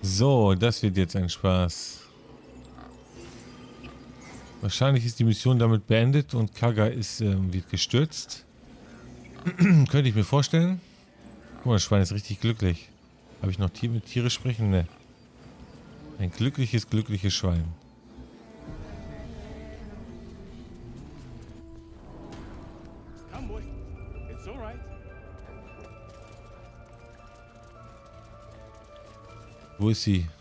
So, das wird jetzt ein Spaß. Wahrscheinlich ist die Mission damit beendet und Kaga wird gestürzt. Könnte ich mir vorstellen. Guck mal, das Schwein ist richtig glücklich. Habe ich noch mit Tiere sprechen? Ne. Ein glückliches Schwein. Wo ist sie?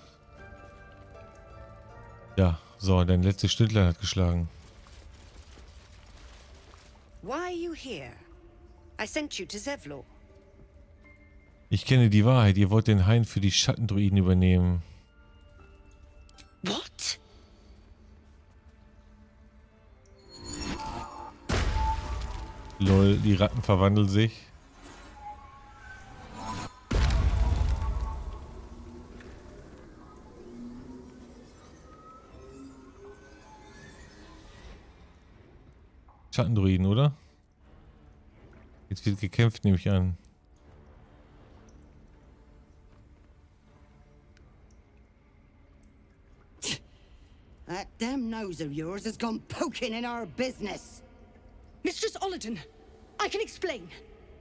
Ja, so, dein letztes Stündlein hat geschlagen. Why are you here? I sent you to Zevlor. Ich kenne die Wahrheit. Ihr wollt den Hain für die Schattendruiden übernehmen. What? Lol, die Ratten verwandeln sich. Schattendruiden, oder? Jetzt wird gekämpft, nehme ich an. That damn nose of yours has gone poking in our business. Mistress Ollerton, I can explain.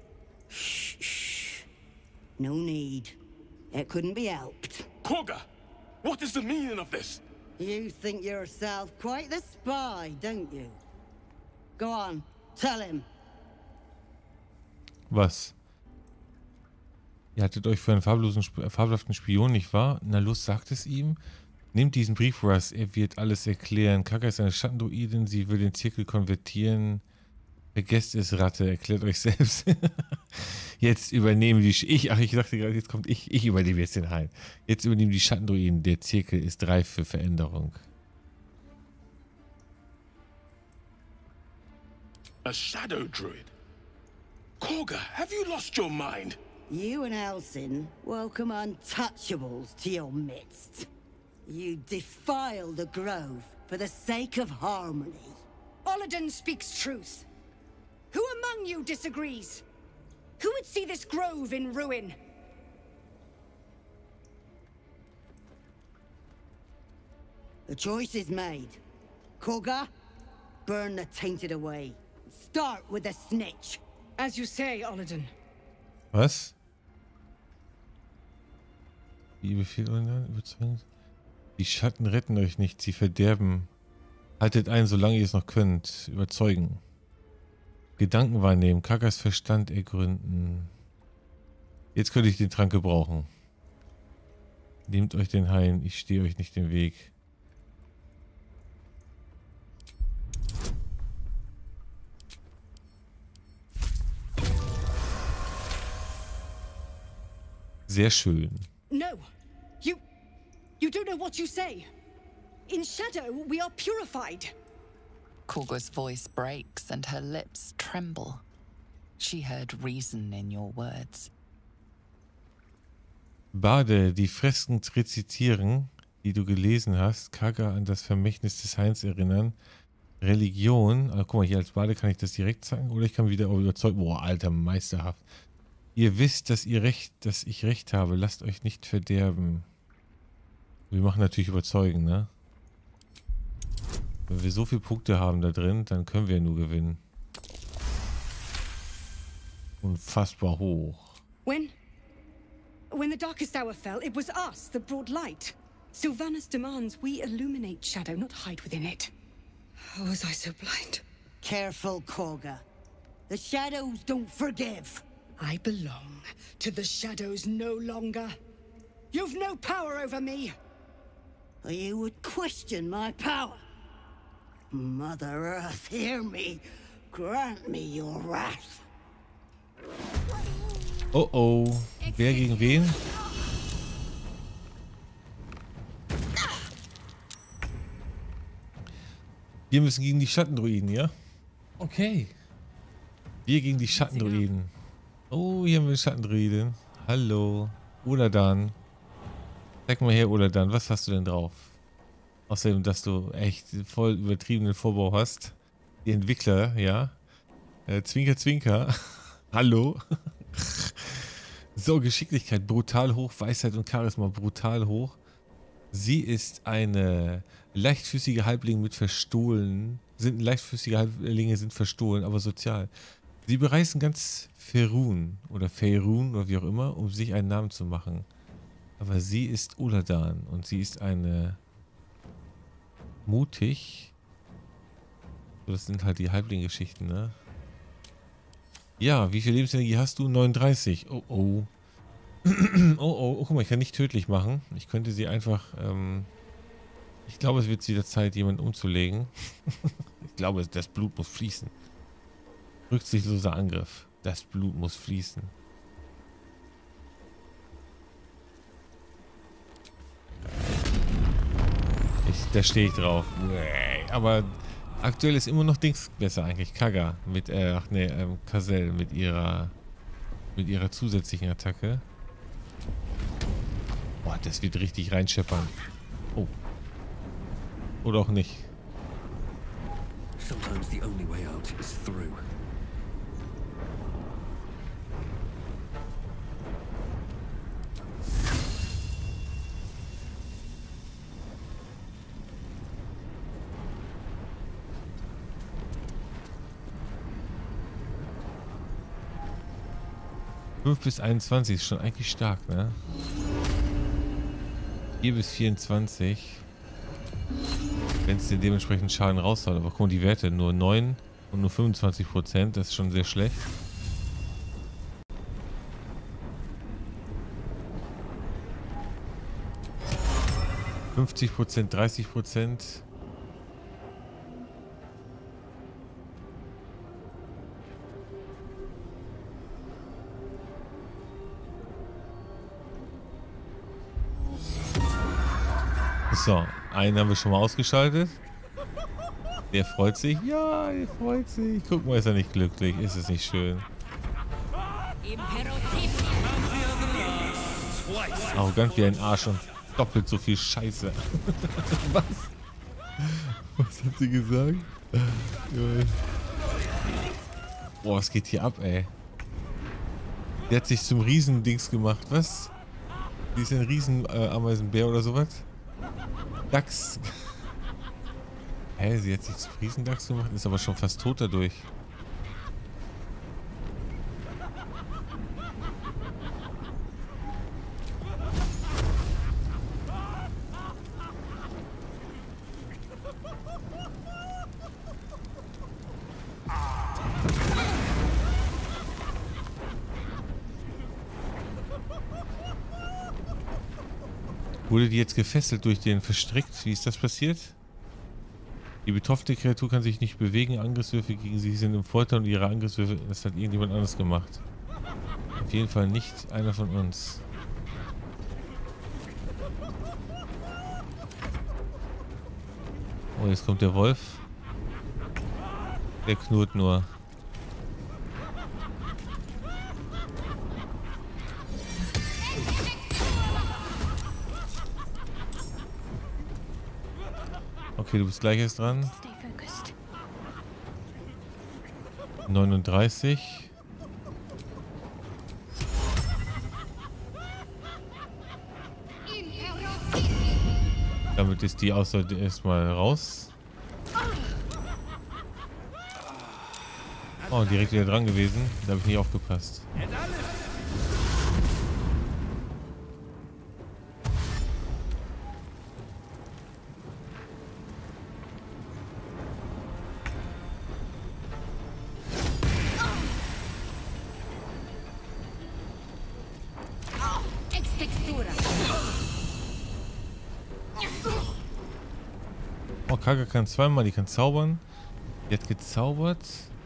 Shh. No need. It couldn't be helped. Kagha, what is the meaning of this? You think yourself quite the spy, don't you? Go on, tell him. Was? Ihr haltet euch für einen fabelhaften Spion, nicht wahr? Na los, sagt es ihm. Nehmt diesen Brief, Russ. Er wird alles erklären. Kaga ist eine Schattendruidin. Sie will den Zirkel konvertieren. Vergesst es, Ratte. Erklärt euch selbst. Jetzt übernehmen die... ich dachte gerade, jetzt kommt ich. Ich übernehme jetzt den Hain. Jetzt übernehmen die Schattendruiden. Der Zirkel ist reif für Veränderung. A shadow druid? Kagha, have you lost your mind? You and Elsin welcome untouchables to your midst. You defile the grove for the sake of harmony. Ollerton speaks truth. Who among you disagrees? Who would see this grove in ruin? The choice is made. Kagha, burn the tainted away. Start with the snitch. As you say, Ollerton. Was? Wie befehlt überzeugen? Die Schatten retten euch nicht, sie verderben. Haltet ein, solange ihr es noch könnt. Überzeugen. Gedanken wahrnehmen, Kagas Verstand ergründen. Jetzt könnte ich den Trank gebrauchen. Nehmt euch den Hain, ich stehe euch nicht im Weg. Sehr schön. No, you don't know what you say. In shadow, we are purified. Kagha's voice breaks and her lips tremble. She heard reason in your words. Bade, die Fresken rezitieren, die du gelesen hast, Kaga an das Vermächtnis des Hains erinnern. Religion, guck mal, hier als Bade kann ich das direkt sagen, oder ich kann wieder überzeugen. Boah, Alter, meisterhaft. Ihr wisst, dass ich recht habe. Lasst euch nicht verderben. Wir machen natürlich überzeugen, ne? Wenn wir so viele Punkte haben da drin, dann können wir nur gewinnen. Unfassbar hoch. When the darkest hour fell, it was us that brought light. Sylvanas demands we illuminate shadow, not hide within it. How was I so blind? Careful, Kagha. The shadows don't forgive. I belong to the shadows no longer. You've no power over me. You would question my power. Mother Earth, hear me. Grant me your wrath. Oh oh. Wer gegen wen? Wir müssen gegen die Schattendruiden, ja? Okay. Wir gegen die Schattendruiden. Oh, hier haben wir eine Schattendruiden. Hallo. Uladan. Zeig mal her, Uladan. Was hast du denn drauf? Außerdem, dass du echt voll übertriebenen Vorbau hast. Die Entwickler, ja. Zwinker, zwinker. Hallo. So, Geschicklichkeit brutal hoch, Weisheit und Charisma brutal hoch. Sie ist eine leichtfüßige Halbling mit verstohlen. Leichtfüßige Halblinge sind verstohlen, aber sozial. Sie bereisen ganz Faerun oder Faerun oder wie auch immer, um sich einen Namen zu machen. Aber sie ist Uladan und sie ist eine mutig. So, das sind halt die Halbling-Geschichten, ne? Ja, wie viel Lebensenergie hast du? 39. Oh, oh. Oh, guck mal, ich kann nicht tödlich machen. Ich könnte sie einfach, ich glaube, es wird wieder Zeit, jemanden umzulegen. Ich glaube, das Blut muss fließen. Rücksichtsloser Angriff. Das Blut muss fließen. Da stehe ich drauf. Aber aktuell ist immer noch Dings besser eigentlich. Kaga mit, Kazell mit ihrer zusätzlichen Attacke. Boah, das wird richtig reinscheppern. Oh. Oder auch nicht. Sometimes the only way out is through. Bis 21 ist schon eigentlich stark, ne? 4 bis 24. Wenn es den dementsprechend Schaden raushaut. Aber guck mal, die Werte nur 9 und nur 25%. Das ist schon sehr schlecht. %, 30%. So, einen haben wir schon mal ausgeschaltet. Der freut sich. Ja, er freut sich. Guck mal, ist er nicht glücklich. Ist es nicht schön? Arrogant wie ein Arsch und doppelt so viel Scheiße. Was? Was hat sie gesagt? Boah, was geht hier ab, ey? Der hat sich zum Riesendings gemacht. Was? Die ist ein Riesen-Ameisenbär oder sowas? Dachs. Hä, sie hat sich zum Riesendachs gemacht, ist aber schon fast tot dadurch. Wurde die jetzt gefesselt durch den verstrickt? Wie ist das passiert? Die betroffene Kreatur kann sich nicht bewegen. Angriffswürfe gegen sie sind im Foltern und ihre Angriffswürfe, das hat irgendjemand anderes gemacht. Auf jeden Fall nicht einer von uns. Oh, jetzt kommt der Wolf. Der knurrt nur. Okay, du bist gleich erst dran. 39. Damit ist die außer erstmal raus. Oh, direkt wieder dran gewesen. Da habe ich nicht aufgepasst. Oh, Kaga kann zweimal, die kann zaubern. Die hat gezaubert.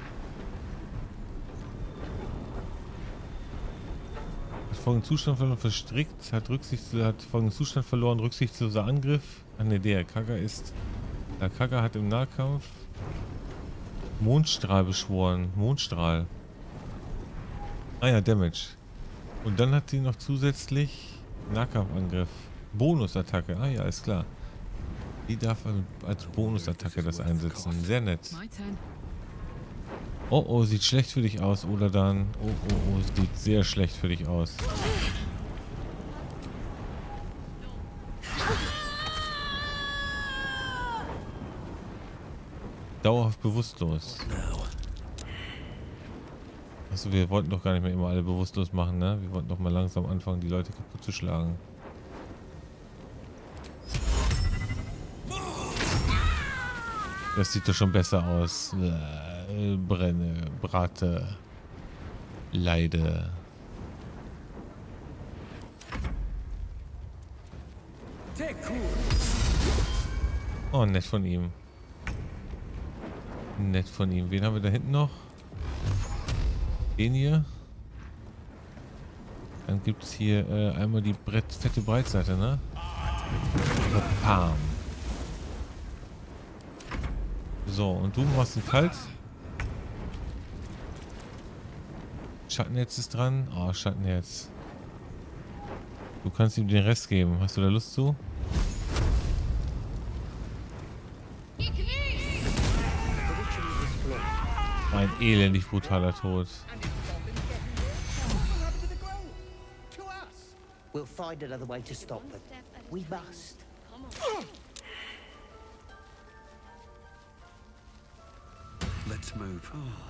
Hat folgenden Zustand verloren, verstrickt. Hat folgenden Zustand verloren, rücksichtsloser Angriff. Ah ne, der Kaga ist... Der Kaga hat im Nahkampf Mondstrahl beschworen. Mondstrahl. Ah ja, Damage. Und dann hat sie noch zusätzlich Nahkampfangriff. Bonusattacke. Ah ja, ist klar. Die darf als Bonusattacke das einsetzen. Sehr nett. Oh, oh, sieht schlecht für dich aus, oder dann? Oh, oh, oh, sieht sehr schlecht für dich aus. Dauerhaft bewusstlos. Achso, wir wollten doch gar nicht mehr immer alle bewusstlos machen, ne? Wir wollten doch mal langsam anfangen, die Leute kaputt zu schlagen. Das sieht doch schon besser aus. Brenne, brate, leide. Oh, nett von ihm. Nett von ihm. Wen haben wir da hinten noch? Den hier. Dann gibt es hier einmal die fette Breitseite, ne? Pam. So, und du machst ihn kalt. Schattenetz ist dran. Oh, Schattenetz. Du kannst ihm den Rest geben. Hast du da Lust zu? Ein elendig brutaler Tod. We'll find another way to stop them. We must. Let's move.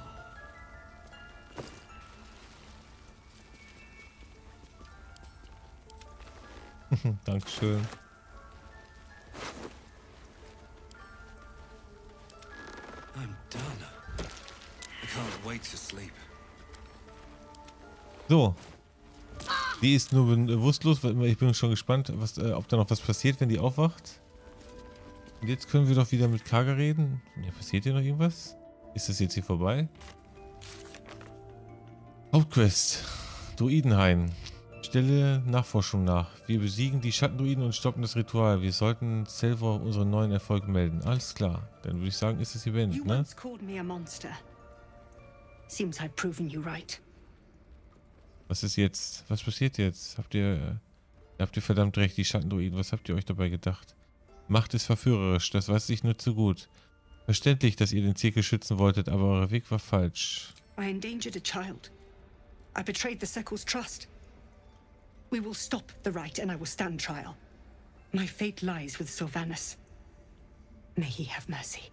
Dankeschön. I'm done. I can't wait to sleep. So. Die ist nur bewusstlos, weil ich bin schon gespannt, was, ob da noch was passiert, wenn die aufwacht. Und jetzt können wir doch wieder mit Kaga reden. Ja, passiert hier noch irgendwas? Ist das jetzt hier vorbei? Hauptquest. Druidenhain. Stelle Nachforschung nach. Wir besiegen die Schattendruiden und stoppen das Ritual. Wir sollten Selvor unseren neuen Erfolg melden. Alles klar. Dann würde ich sagen, ist es hier beendet, You ne? once called me a monster. Seems I've proven you right. Was ist jetzt? Was passiert jetzt? Habt ihr verdammt recht, die Schattendruiden. Was habt ihr euch dabei gedacht? Macht es verführerisch, das weiß ich nur zu gut. Verständlich, dass ihr den Zirkel schützen wolltet, aber euer Weg war falsch. I endangered a child. I betrayed the Sekos' trust. We will stop the right and I will stand trial. My fate lies with Sylvanas. May he have mercy.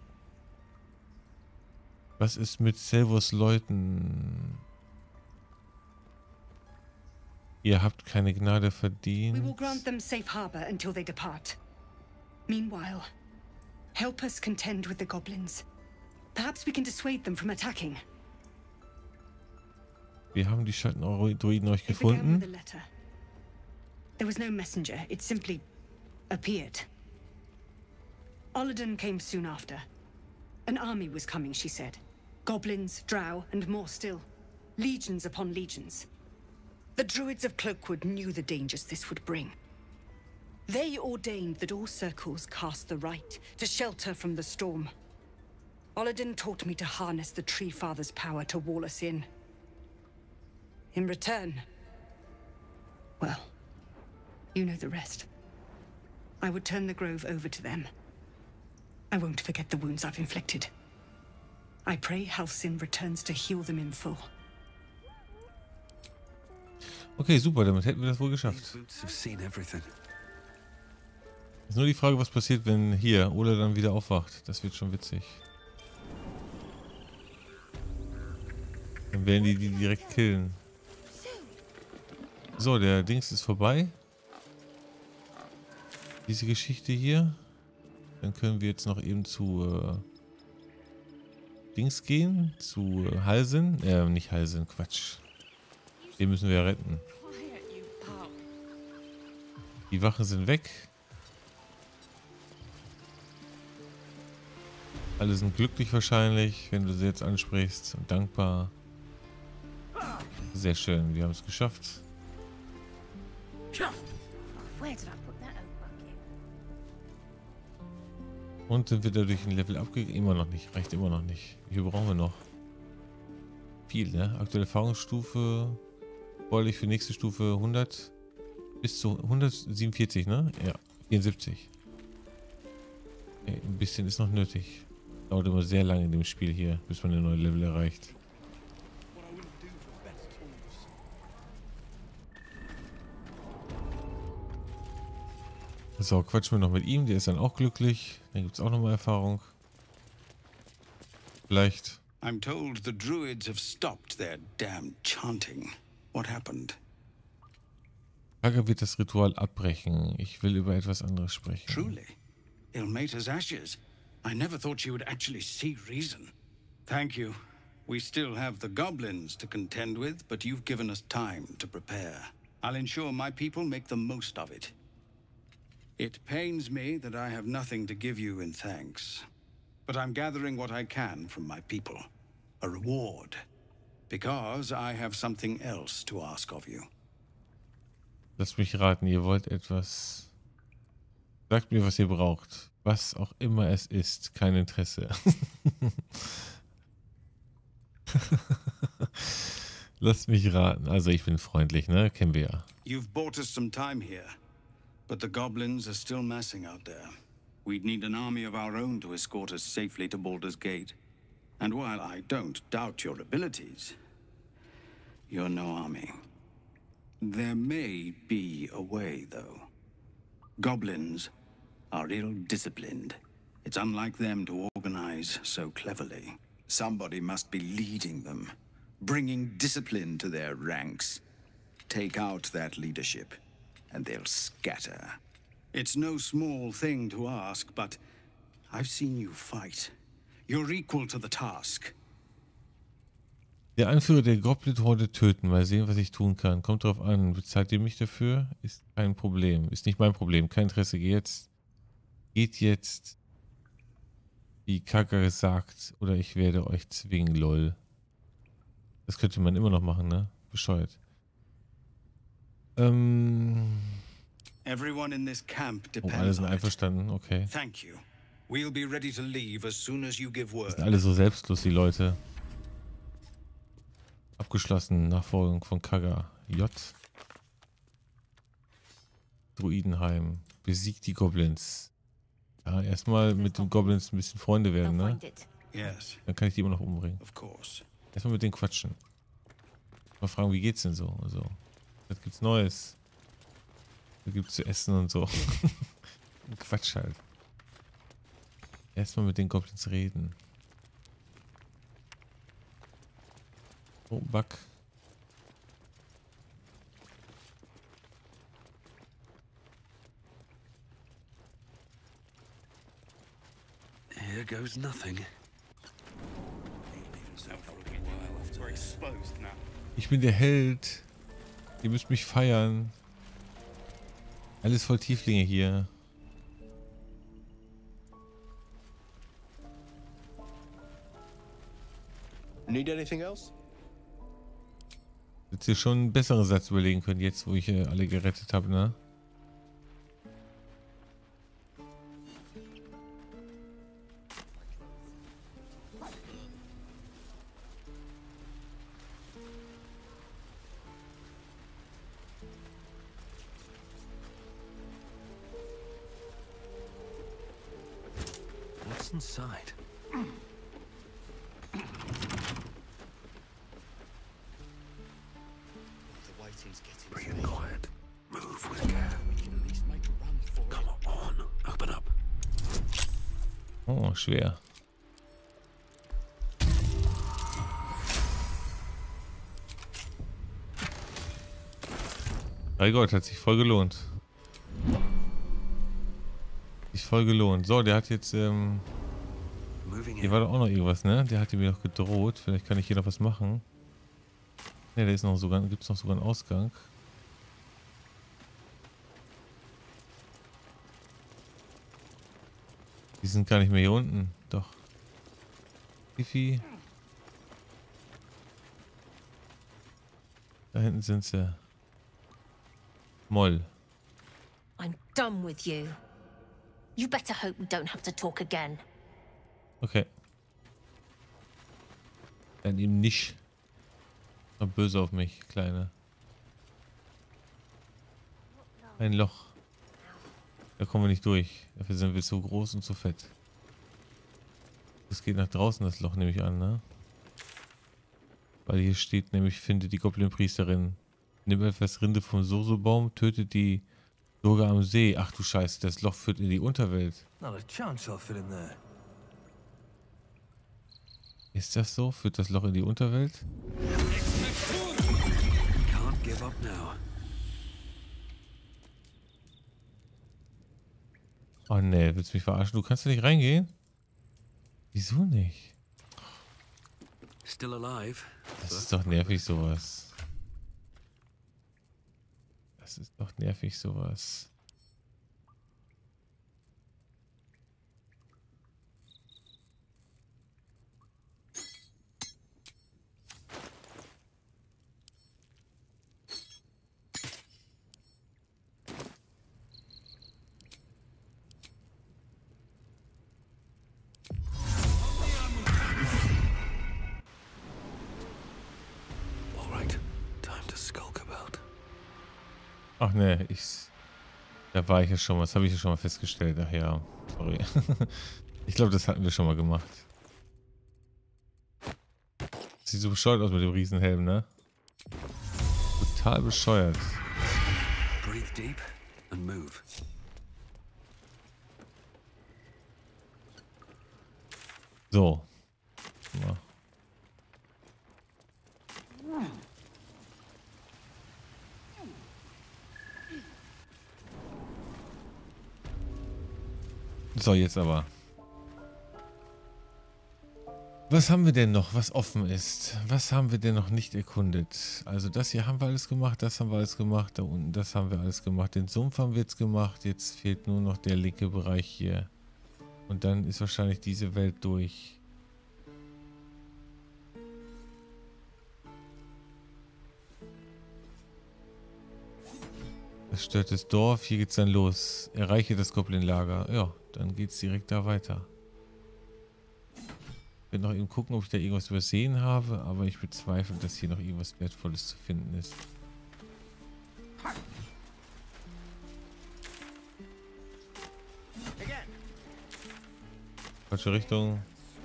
Was ist mit Selvors Leuten? Ihr habt keine Gnade We will verdient. grant them safe harbor until they depart. Meanwhile, help us contend with the goblins. Perhaps we can dissuade them from attacking. Wir haben die Schattendruiden euch It began with a gefunden. letter. There was no messenger. It simply appeared. Olladin came soon after. An army was coming, she said. Goblins, drow, and more still. Legions upon legions. The druids of Cloakwood knew the dangers this would bring. They ordained that all circles cast the rite to shelter from the storm. Olladin taught me to harness the Tree Father's power to wall us in. In return, well, you know the rest. I would turn the grove over to them. I won't forget the wounds I've inflicted. I pray Halcyon returns to heal them in full. Okay, super, damit hätten wir das wohl geschafft. These boots have seen everything. Ist nur die Frage, was passiert, wenn hier Ola dann wieder aufwacht. Das wird schon witzig. Dann werden die direkt killen. So, der Dings ist vorbei. Diese Geschichte hier. Dann können wir jetzt noch eben zu Dings gehen. Zu Halsin. Nicht Halsin, Quatsch. Den müssen wir ja retten. Die Wachen sind weg. Alle sind glücklich wahrscheinlich, wenn du sie jetzt ansprichst. Und dankbar. Sehr schön, wir haben es geschafft. Where did I put that old bucket? Und sind wir dadurch ein Level abgegangen? Immer noch nicht, reicht immer noch nicht. Wie viel brauchen wir noch? Viel, ne? Aktuelle Erfahrungsstufe. Vorlich für nächste Stufe 100. Bis zu 147, ne? Ja, 74. Okay, ein bisschen ist noch nötig. Dauert immer sehr lange in dem Spiel hier, bis man ein neues Level erreicht. So, quatschen wir noch mit ihm. Der ist dann auch glücklich. Dann gibt es auch nochmal Erfahrung. Vielleicht. I'm told the druids have stopped their damn chanting. What happened? Kagha wird das Ritual abbrechen. Ich will über etwas anderes sprechen. Truly? Ilmater's ashes. I never thought she would actually see reason. Thank you. We still have the goblins to contend with, but you've given us time to prepare. I'll ensure my people make the most of it. It pains me that I have nothing to give you in thanks, but I'm gathering what I can from my people. A reward. Because I have something else to ask of you. Lasst mich raten, ihr wollt etwas. Sagt mir, was ihr braucht. Was auch immer es ist. Kein Interesse. Lasst mich raten. Also ich bin freundlich, ne? Kennen wir ja. You've bought us some time here, but the goblins are still massing out there. We'd need an army of our own to escort us safely to Baldur's Gate. And while I don't doubt your abilities, you're no army. There may be a way, though. Goblins are ill-disciplined. It's unlike them to organize so cleverly. Somebody must be leading them, bringing discipline to their ranks. Take out that leadership, and they'll scatter. It's no small thing to ask, but I've seen you fight. You're equal to the task. Der Anführer der Goblin-Horde töten. Mal sehen, was ich tun kann. Kommt drauf an. Bezahlt ihr mich dafür? Ist kein Problem. Ist nicht mein Problem. Kein Interesse. Geht jetzt, wie Kagha sagt, oder ich werde euch zwingen, lol. Das könnte man immer noch machen, ne? Bescheuert. Everyone in this camp Oh, alle depends sind on it. einverstanden. Okay. Thank you. We'll be ready to leave as soon as you give word. Sind alle so selbstlos, die Leute. Abgeschlossen. Nachfolgung von Kagha. J. Druidenheim. Besiegt die Goblins. Ja, erstmal mit den Goblins ein bisschen Freunde werden, ne? Yes, Dann kann ich die immer noch umbringen. of course. Erstmal mit denen quatschen. Mal fragen, wie geht's denn so? Also, was gibt's Neues? Was gibt's zu essen und so? Quatsch halt. Erstmal mit den Goblins reden. Oh, Buck. Here goes nothing. Ich bin der Held. Ihr müsst mich feiern. Alles voll Tieflinge hier. Need anything else? Hättest ihr schon einen besseren Satz überlegen können, jetzt wo ich alle gerettet habe, ne? What's inside? Bring it quiet. Move with care. Come on, open up. Oh, schwer. Bei Gott, hat sich voll gelohnt. Sich voll gelohnt. So, der hat jetzt, Moving hier in. war doch auch noch irgendwas, ne? Der hatte mir noch gedroht. Vielleicht kann ich hier noch was machen. Ne, da ist noch sogar, gibt es noch sogar einen Ausgang. Die sind gar nicht mehr hier unten. Doch. Fifi. Da hinten sind sie. Moll. I'm done with you. You better hope we don't have to talk again. Okay. Dann eben nicht. War böse auf mich, Kleine. Ein Loch. Da kommen wir nicht durch. Dafür sind wir zu groß und zu fett. Das geht nach draußen, das Loch, nehme ich an, ne? Weil hier steht nämlich, finde die Goblin-Priesterin. Nimm etwas Rinde vom Soso-Baum, tötet die Sogar am See. Ach du Scheiße, das Loch führt in die Unterwelt. Not a chance I'll fit in there. Ist das so? Führt das Loch in die Unterwelt? Can't give up now. Oh ne, willst du mich verarschen? Du kannst da nicht reingehen? Wieso nicht? Still alive. Das ist doch nervig, sowas. Das ist doch nervig, sowas. Ach ne, da war ich ja schon mal, das habe ich ja schon mal festgestellt. Ach ja, sorry. Ich glaube, das hatten wir schon mal gemacht. Sieht so bescheuert aus mit dem Riesenhelm, ne? Total bescheuert. Breathe deep and move. So. Ja. So, jetzt aber. Was haben wir denn noch, was offen ist? Was haben wir denn noch nicht erkundet? Also das hier haben wir alles gemacht, das haben wir alles gemacht, da unten das haben wir alles gemacht. Den Sumpf haben wir jetzt gemacht, jetzt fehlt nur noch der linke Bereich hier. Und dann ist wahrscheinlich diese Welt durch. Das stört das Dorf, hier geht's dann los. Erreiche das Goblin-Lager. Ja, dann geht's direkt da weiter. Ich werde noch eben gucken, ob ich da irgendwas übersehen habe, aber ich bezweifle, dass hier noch irgendwas Wertvolles zu finden ist. Falsche Richtung.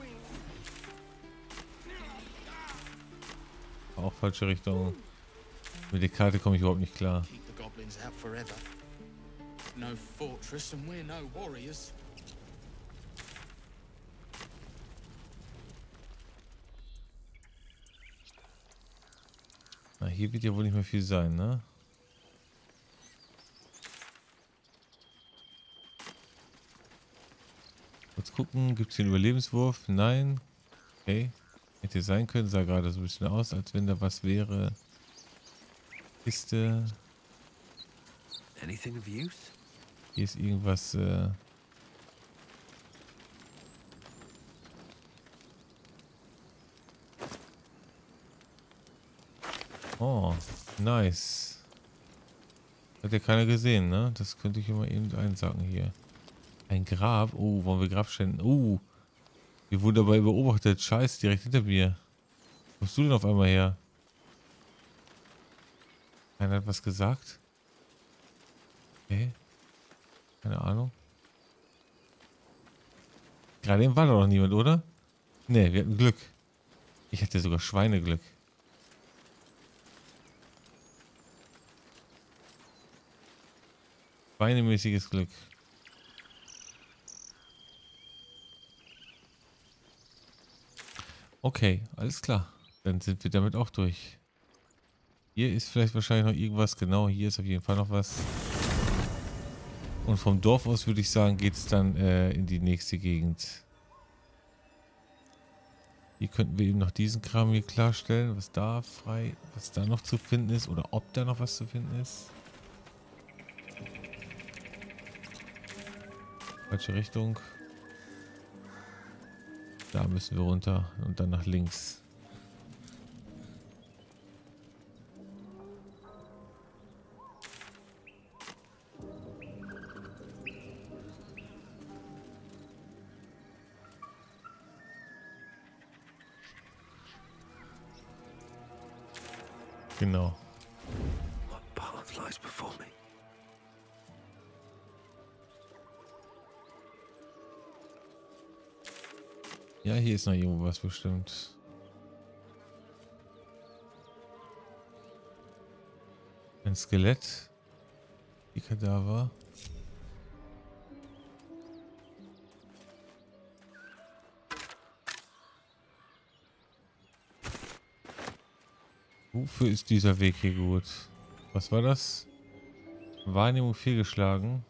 Auch falsche Richtung. Mit der Karte komme ich überhaupt nicht klar. Out forever. No fortress and we're no warriors. Na, hier wird ja wohl nicht mehr viel sein, ne? Kurz gucken, gibt es hier einen Überlebenswurf? Nein. Okay. Hätte sein können, sah gerade so ein bisschen aus, als wenn da was wäre. Kiste. Anything of use? Hier ist irgendwas. Oh, nice. Hat ja keiner gesehen, ne? Das könnte ich immer eben einsacken hier. Ein Grab. Oh, wollen wir Grab schänden? Oh, wir wurden dabei beobachtet. Scheiß, direkt hinter mir. Wo kommst du denn auf einmal her? Keiner hat was gesagt? Okay. Keine Ahnung. Gerade eben war doch noch niemand, oder? Ne, wir hatten Glück. Ich hatte sogar Schweineglück. Schweinemäßiges Glück. Okay, alles klar. Dann sind wir damit auch durch. Hier ist vielleicht wahrscheinlich noch irgendwas. Genau, hier ist auf jeden Fall noch was. Und vom Dorf aus würde ich sagen, geht es dann in die nächste Gegend. Hier könnten wir eben noch diesen Kram hier klarstellen, was da frei, was da noch zu finden ist oder ob da noch was zu finden ist. Falsche Richtung. Da müssen wir runter und dann nach links. Genau. What path lies before me? Ja, hier ist noch irgendwo was bestimmt. Ein Skelett. Die Kadaver. Wofür ist dieser Weg hier gut? Was war das? Wahrnehmung fehlgeschlagen.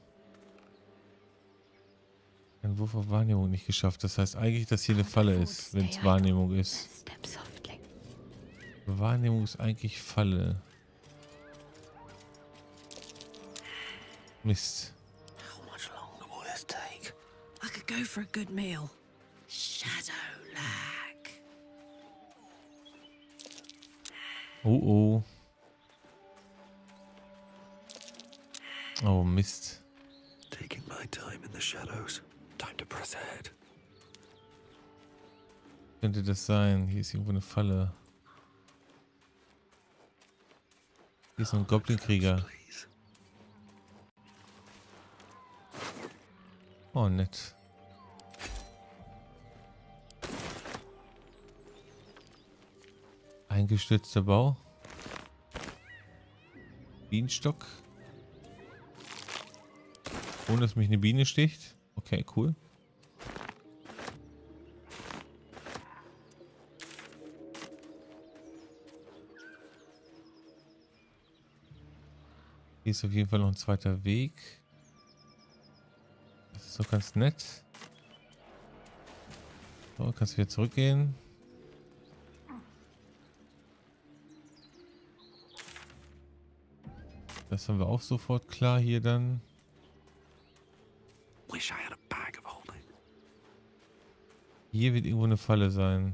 Ein Wurf auf Wahrnehmung nicht geschafft. Das heißt eigentlich, dass hier eine Falle ist, wenn es Wahrnehmung ist. Wahrnehmung ist eigentlich Falle. Mist. How much longer will this take? I could go for a good meal. Shadowlag. Oh oh. Oh Mist. Taking my time in the shadows. Time to press ahead. Könnte das sein? Hier ist irgendwo eine Falle. Hier ist so ein Goblin-Krieger. Oh, nett. Eingestürzter Bau. Bienenstock. Ohne dass mich eine Biene sticht. Okay, cool. Hier ist auf jeden Fall noch ein zweiter Weg. Das ist doch ganz nett. So, kannst du wieder zurückgehen. Das haben wir auch sofort klar hier dann. Wish I had a bag of holding. Hier wird irgendwo eine Falle sein.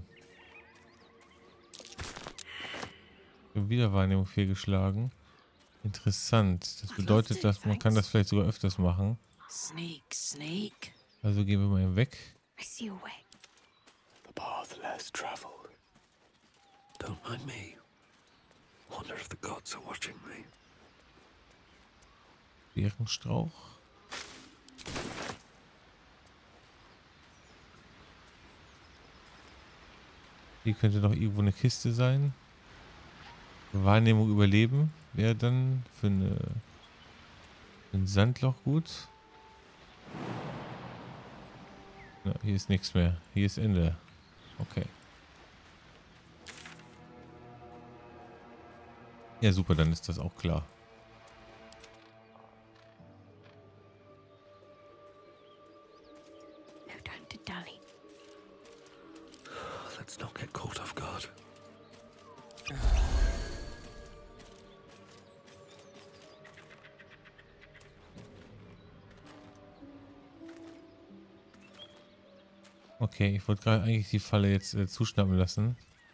Wieder Wahrnehmung fehlgeschlagen. Interessant. Das bedeutet, dass man kann das vielleicht sogar öfters machen. Sneak, sneak. Also gehen wir mal eben weg. I see a way. The path less traveled. Don't mind me. Wonder if the gods are watching me. Bärenstrauch. Hier könnte noch irgendwo eine Kiste sein. Wahrnehmung überleben wäre dann für ein Sandloch gut. Ja, hier ist nichts mehr. Hier ist Ende. Okay. Ja, super, dann ist das auch klar. No time to dally. Let's not get caught off guard. Okay, ich wollte gerade eigentlich die Falle jetzt zuschnappen lassen.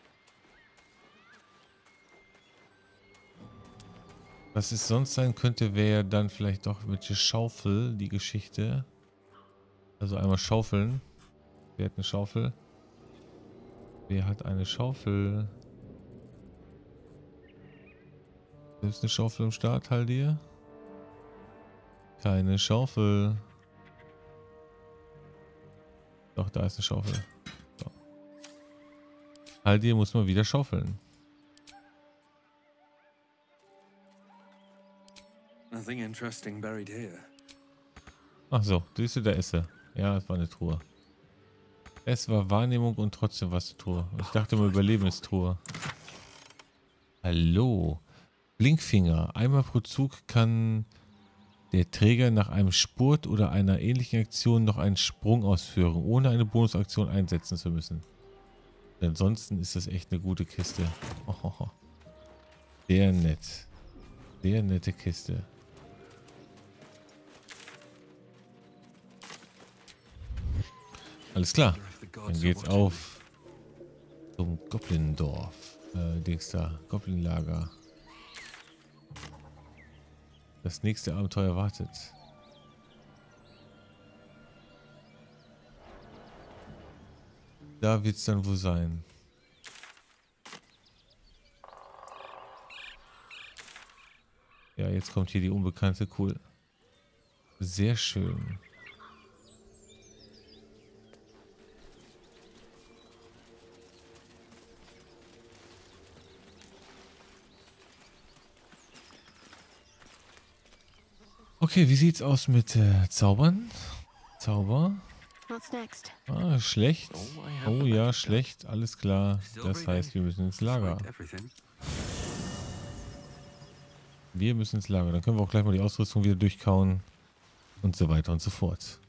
Was es sonst sein könnte, wäre dann vielleicht doch mit der Schaufel die Geschichte. Also einmal schaufeln. Wer hat eine Schaufel? Wer hat eine Schaufel? Ist eine Schaufel im Start, halt dir? Keine Schaufel. Doch, da ist eine Schaufel. So. Halt dir muss man wieder schaufeln. Nothing interesting buried here. Ach so, siehst du, da ist sie. Ja, es war eine Truhe. Es war Wahrnehmung und trotzdem war es eine Truhe. Ich dachte mal, Überlebenstruhe. Hallo. Blinkfinger. Einmal pro Zug kann der Träger nach einem Spurt oder einer ähnlichen Aktion noch einen Sprung ausführen, ohne eine Bonusaktion einsetzen zu müssen. Ansonsten ist das echt eine gute Kiste. Oh, sehr nett. Sehr nette Kiste. Alles klar. Dann geht's auf zum Goblindorf. Dings da. Goblinlager. Das nächste Abenteuer wartet. Da wird's dann wohl sein. Ja, jetzt kommt hier die Unbekannte. Cool. Sehr schön. Okay, wie sieht's aus mit Zaubern? Zauber? What's next? Ah, schlecht. Oh ja, schlecht. Alles klar. Das heißt, wir müssen ins Lager. Wir müssen ins Lager. Dann können wir auch gleich mal die Ausrüstung wieder durchkauen. Und so weiter und so fort.